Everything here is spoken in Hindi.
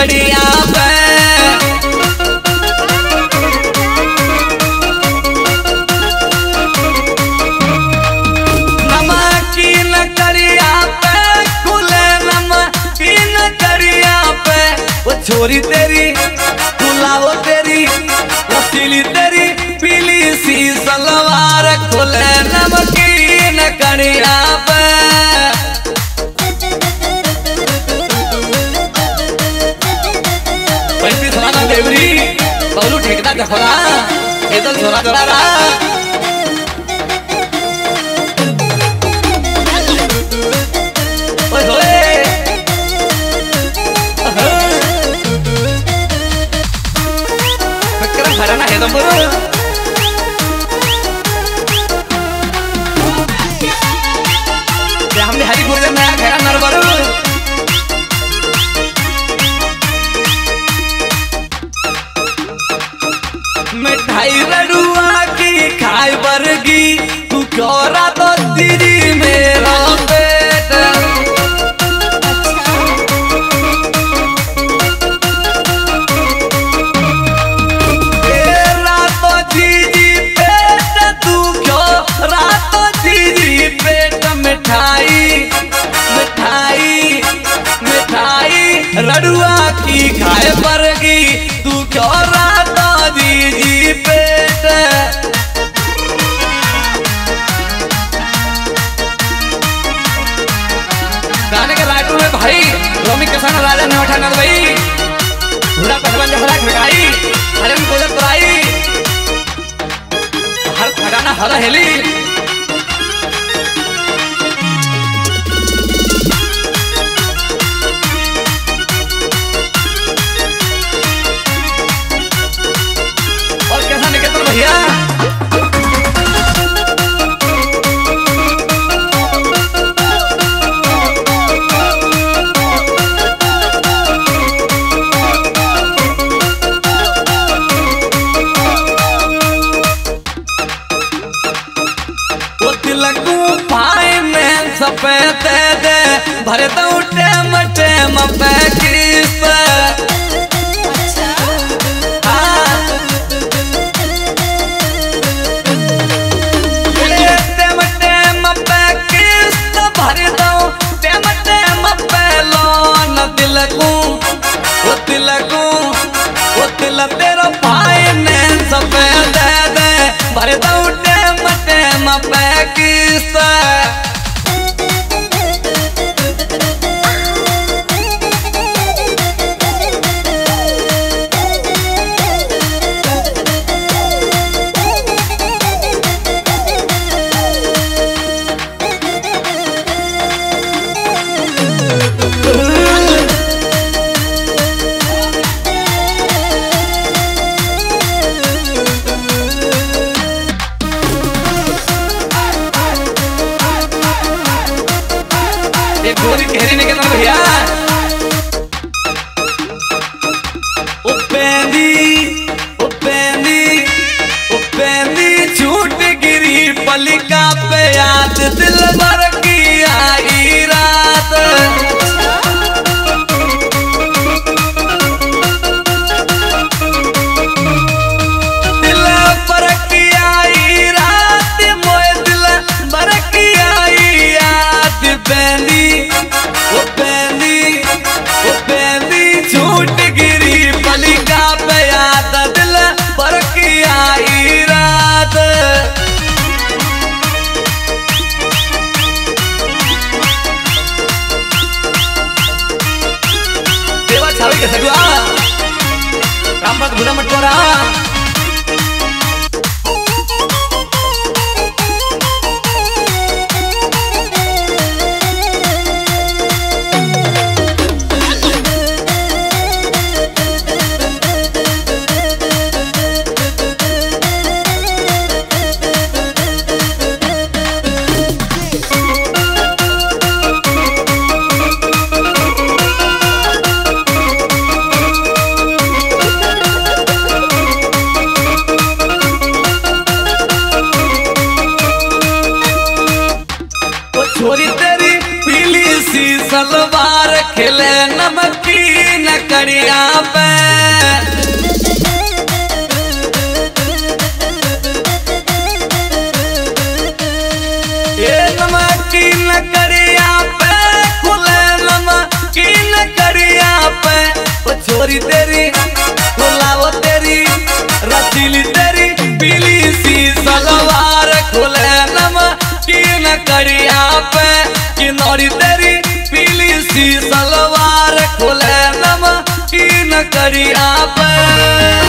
कड़िया पे। नमकीन कड़िया पे खुले नमकीन कड़िया पे। वो छोरी तेरी गुलाबो तेरी रसीली तेरी पीली सी सलवार खुले नमकीन कड़िया पे। देवरी बबलू ठेकदा देखोला एकदम छोरा छोरा रहा। ओए होए फकरा भराना है तुम हमने हरी गुर्जर नया घेरा नरबरू। मिठाई लडुआ की खाई बरगी तू क्यों तो दीदी मेरा पेट। रातो दीदी पेट तू क्यों रातो दीदी पेट। मिठाई मिठाई मिठाई लडुआ की खाई बरगी तू क्यों रातो दीदी पेट। गाने के राइटू में भाई रोमी किसान राजा ने उठाना भाई पूरा पहलवान जब हरा खड़ाई हरे में कोजत पराई हर खड़ाना हरा हेली। सफेद दे भरे तो टेम टेम पे किस टेम टेम पे किस भरे तो टेम टेम पे लोन दिल को वो दिल तेरा भाई ने सफेद दे भरे तो टेम टेम पे किस। गोरी घेरी ने कहता भैया उपेंदी छूट गिरी पलिका पे याद दिल भर की आई रात। दिल भर की आई रात मोए दिल भर की आई याद बेंदी छूट गिरी पलिका पे याद दिल भर की आई रात। देवा छावी के सगुआ रामपत भुला मटकोरा सलवार खिले नमकीन कड़िया पे नमकीन कड़िया पे खुले नमकीन कड़िया पे वो छोरी तेरी खुलाओ तेरी रसीली तेरी पीली सी सलवार खुले नमकीन कड़िया पे किनौरी तेरी पीली सी सलवार खुले नमकीन कड़िया पे।